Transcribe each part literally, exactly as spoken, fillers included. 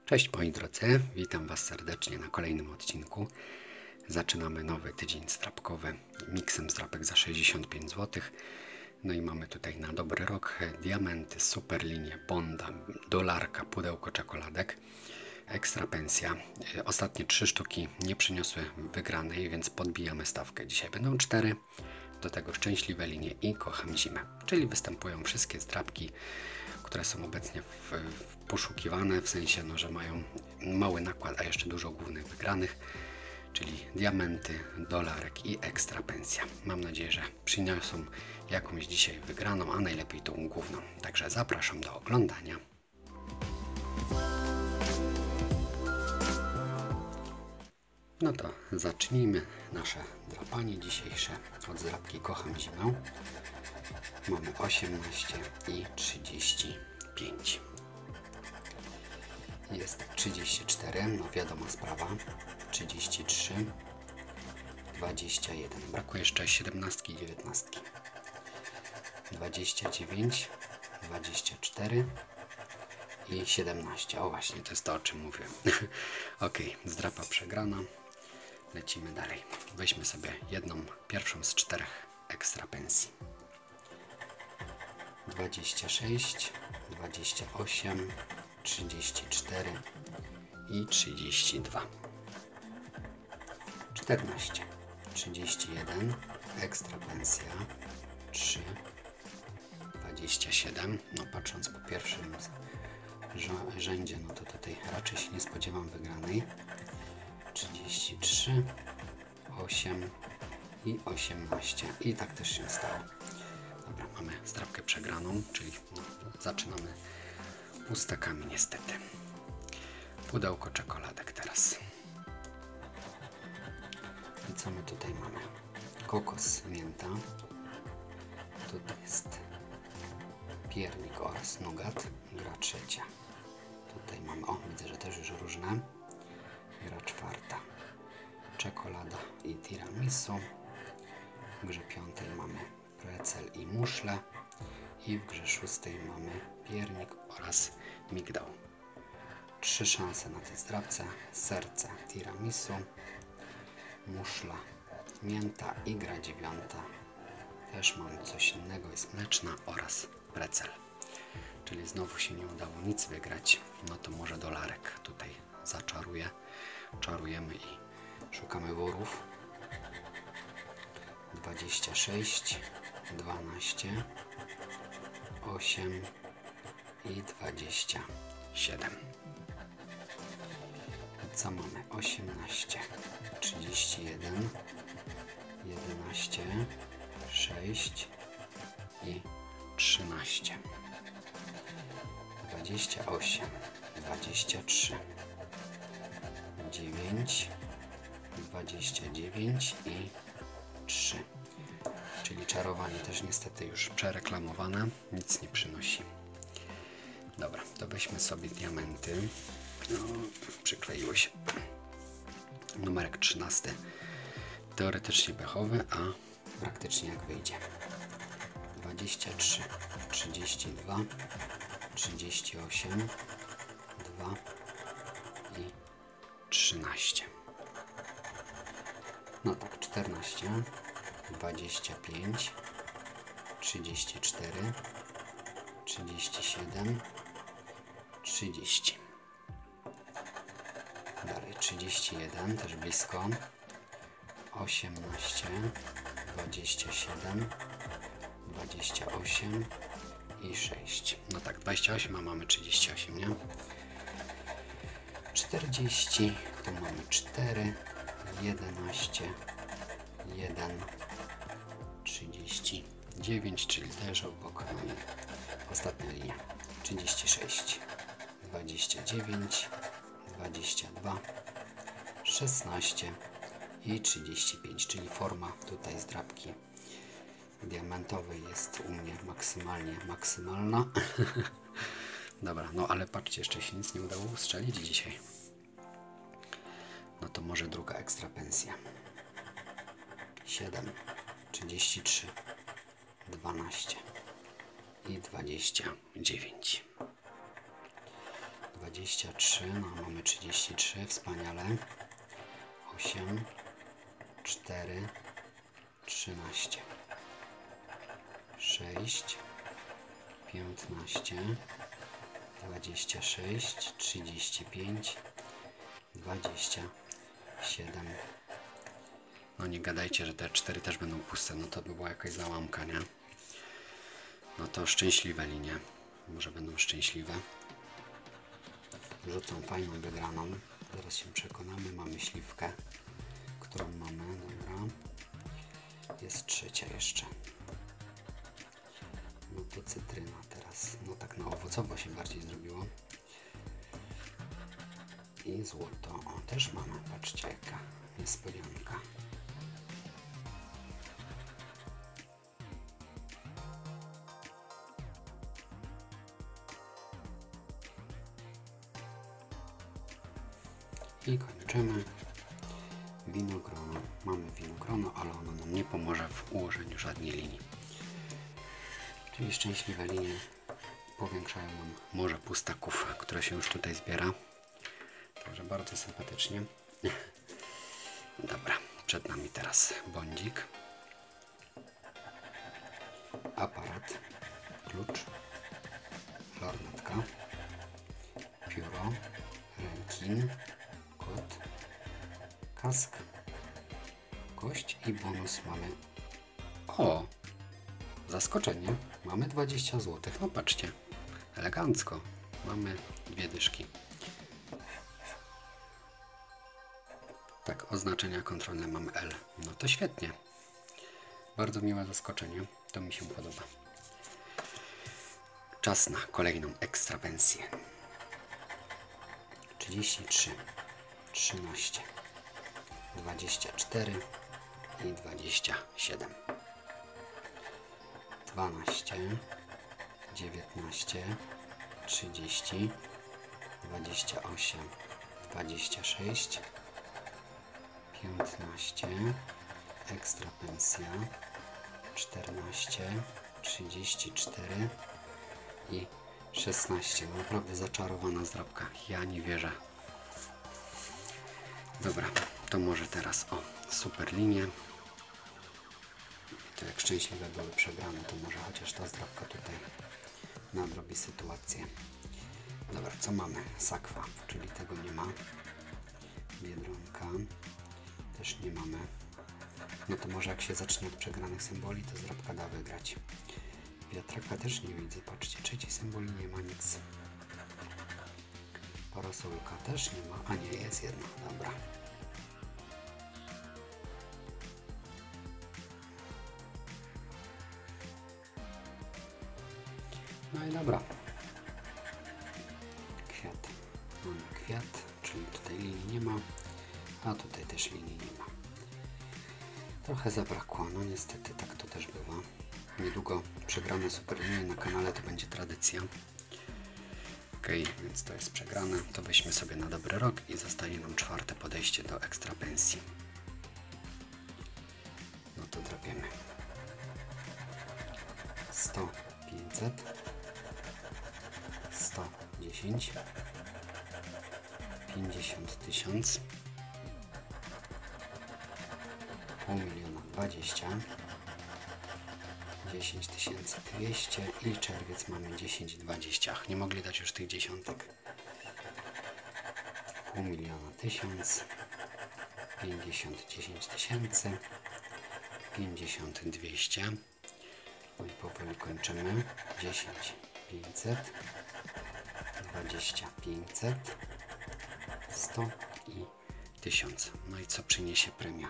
Cześć moi drodzy, witam Was serdecznie na kolejnym odcinku. Zaczynamy nowy tydzień zdrapkowy miksem zdrapek za sześćdziesiąt pięć złotych. No i mamy tutaj na dobry rok diamenty, super linie, bonda, dolarka, pudełko czekoladek, ekstra pensja. Ostatnie trzy sztuki nie przyniosły wygranej, więc podbijamy stawkę. Dzisiaj będą cztery. Do tego szczęśliwe linie i kocham zimę, czyli występują wszystkie zdrapki, które są obecnie w, w poszukiwane, w sensie, no, że mają mały nakład, a jeszcze dużo głównych wygranych, czyli diamenty, dolarek i ekstra pensja. Mam nadzieję, że przyniosą jakąś dzisiaj wygraną, a najlepiej tą główną. Także zapraszam do oglądania. No to zacznijmy nasze drapanie dzisiejsze od zdrapki Kocham Zimę. Mamy osiemnaście i trzydzieści pięć. Jest trzydzieści cztery, no wiadoma sprawa, trzydzieści trzy, dwadzieścia jeden. Brakuje jeszcze siedemnastki i dziewiętnastki. dwadzieścia dziewięć, dwadzieścia cztery i siedemnaście. O właśnie, to jest to, o czym mówiłem. Ok, zdrapa przegrana. Lecimy dalej. Weźmy sobie jedną, pierwszą z czterech ekstra pensji. dwadzieścia sześć, dwadzieścia osiem, trzydzieści cztery i trzydzieści dwa. czternaście, trzydzieści jeden, ekstra pensja, trzy, dwadzieścia siedem. No patrząc po pierwszym rzędzie, no to tutaj raczej się nie spodziewam wygranej. trzydzieści trzy, osiem i osiemnaście. I tak też się stało. Dobra, mamy zdrapkę przegraną, czyli no, zaczynamy pustakami niestety. Pudełko czekoladek teraz. I co my tutaj mamy? Kokos, mięta. Tutaj jest piernik oraz nougat. Gra trzecia. Tutaj mamy, o widzę, że też już różne. Gra czwarta. Czekolada i tiramisu. W grze piątej mamy precel i muszle. I w grze szóstej mamy piernik oraz migdał. Trzy szanse na tej zdrapce. Serce, tiramisu, muszla, mięta i gra dziewiąta. Też mamy coś innego, jest mleczna oraz precel. Czyli znowu się nie udało nic wygrać. No to może dolarek tutaj zaczaruje. Czarujemy i szukamy worów. dwadzieścia sześć, dwanaście, osiem i dwadzieścia siedem. Co mamy? osiemnaście, trzydzieści jeden, jedenaście, sześć i trzynaście. dwadzieścia osiem, dwadzieścia trzy, dziewięć, dwadzieścia dziewięć i trzy. Czyli czarowanie też niestety już przereklamowane, nic nie przynosi. Dobra, to weźmy sobie diamenty. No, przykleiło się. Numerek trzynasty. Teoretycznie pechowy, a praktycznie jak wyjdzie. dwadzieścia trzy, trzydzieści dwa, trzydzieści osiem, dwa i trzynaście. No tak, czternaście, dwadzieścia pięć, trzydzieści cztery, trzydzieści siedem, trzydzieści. Dalej trzydzieści jeden, też blisko. osiemnaście, dwadzieścia siedem, dwadzieścia osiem i sześć. No tak, dwadzieścia osiem, a mamy trzydzieści osiem, nie? czterdzieści, tu mamy cztery, jedenaście, jeden, trzydzieści dziewięć, czyli też obok. No i ostatnia linia. trzydzieści sześć, dwadzieścia dziewięć, dwadzieścia dwa, szesnaście i trzydzieści pięć, czyli forma tutaj zdrapki diamentowej jest u mnie maksymalnie maksymalna. Dobra, no ale patrzcie, jeszcze się nic nie udało ustrzelić dzisiaj. No to może druga ekstra pensja. siedem, trzydzieści trzy, dwanaście i dwadzieścia dziewięć. dwadzieścia trzy, no mamy trzydzieści trzy, wspaniale. osiem, cztery, trzynaście, sześć, piętnaście, dwadzieścia sześć, trzydzieści pięć, dwadzieścia siedem. No nie gadajcie, że te cztery też będą puste, no to by była jakaś załamka, nie? No to szczęśliwe linie, może będą szczęśliwe. Rzucą fajną wygraną, zaraz się przekonamy. Mamy śliwkę, którą mamy, dobra. Jest trzecia jeszcze. No to cytryna teraz, no tak na owocowo się bardziej zrobiło. I złoto, o też mamy, patrzcie jaka niespodzianka. I kończymy. Winogrono. Mamy winogrono, ale ono nam nie pomoże w ułożeniu żadnej linii. Czyli szczęśliwe linie powiększają nam morze pustaków, które się już tutaj zbiera. Także bardzo sympatycznie. Dobra, przed nami teraz bądzik, aparat, klucz, lornetka, pióro, rękin, kot, kask, kość i bonus mamy. O! Zaskoczenie, mamy dwadzieścia złotych. No patrzcie, elegancko. Mamy dwie dyszki. Tak, oznaczenia kontrolne mamy L. No to świetnie. Bardzo miłe zaskoczenie. To mi się podoba. Czas na kolejną ekstra pensję. trzydzieści trzy, trzynaście, dwadzieścia cztery i dwadzieścia siedem. dwanaście, dziewiętnaście, trzydzieści, dwadzieścia osiem, dwadzieścia sześć, piętnaście, ekstra pensja, czternaście, trzydzieści cztery i szesnaście. No naprawdę zaczarowana zdrabka. Ja nie wierzę. Dobra, to może teraz o super linie. To jak szczęśliwe były przegrane, to może chociaż ta zdrabka tutaj nadrobi sytuację. Dobra, co mamy? Sakwa, czyli tego nie ma. Biedronka też nie mamy. No to może jak się zacznie od przegranych symboli, to zdrabka da wygrać. Wiatraka też nie widzę, patrzcie, trzeci symboli nie ma nic. Parasolka też nie ma, a nie, jest jedna, dobra. No i dobra. Kwiat. Mamy kwiat, czyli tutaj linii nie ma, a tutaj też linii nie ma. Trochę zabrakło, no niestety tak to też bywa. Niedługo przegrane super linie na kanale to będzie tradycja. Ok, więc to jest przegrane. To weźmy sobie na dobry rok i zostanie nam czwarte podejście do ekstra pensji. No to drapiemy. sto, pięćset, sto dziesięć, pięćdziesiąt tysiąc, pół miliona dwadzieścia, dziesięć tysięcy dwieście i czerwiec mamy dziesięć dwadzieścia. Ach, nie mogli dać już tych dziesiątek. Pół miliona tysiąc, pięćdziesiąt dziesięć tysięcy, pięćdziesiąt dwieście. No i powoli kończymy. dziesięć pięćset, dwadzieścia pięćset, sto i tysiąc. No i co przyniesie premia?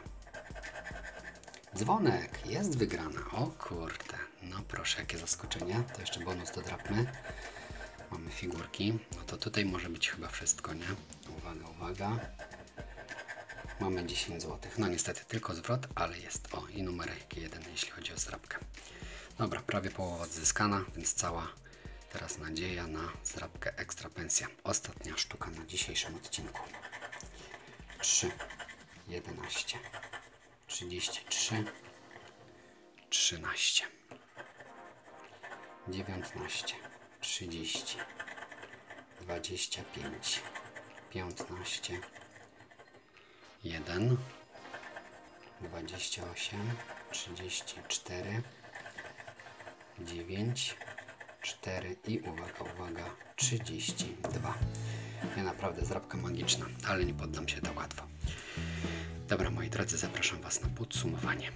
Dzwonek, jest wygrana. O kurde, no proszę, jakie zaskoczenie. To jeszcze bonus dodrapmy. Mamy figurki. No to tutaj może być chyba wszystko, nie? Uwaga, uwaga. Mamy dziesięć złotych. No niestety tylko zwrot, ale jest. O, i numerek jeden, jeśli chodzi o zdrabkę. Dobra, prawie połowa odzyskana, więc cała teraz nadzieja na zdrabkę ekstra pensja. Ostatnia sztuka na dzisiejszym odcinku. trzy, jedenaście, trzydzieści trzy, trzynaście, dziewiętnaście, trzydzieści, dwadzieścia pięć, piętnaście, jeden, dwadzieścia osiem, trzydzieści cztery, dziewięć, cztery i uwaga, uwaga, trzydzieści dwa. Ja naprawdę zdrabka magiczna, ale nie poddam się tak łatwo. Dobra, moi drodzy, zapraszam Was na podsumowanie.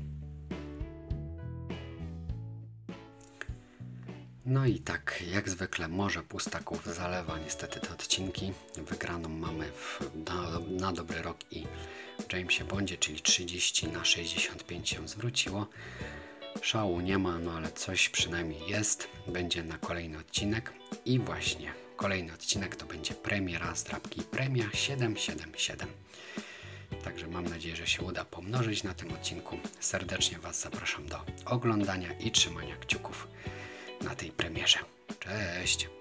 No i tak, jak zwykle Morze Pustaków zalewa niestety te odcinki. Wygraną mamy w, na, na dobry rok i Jamesie Bondzie, czyli trzydzieści na sześćdziesiąt pięć się zwróciło. Szału nie ma, no ale coś przynajmniej jest. Będzie na kolejny odcinek i właśnie kolejny odcinek to będzie premiera zdrabki, premia siedem siedem siedem. Także mam nadzieję, że się uda pomnożyć na tym odcinku. Serdecznie Was zapraszam do oglądania i trzymania kciuków na tej premierze. Cześć!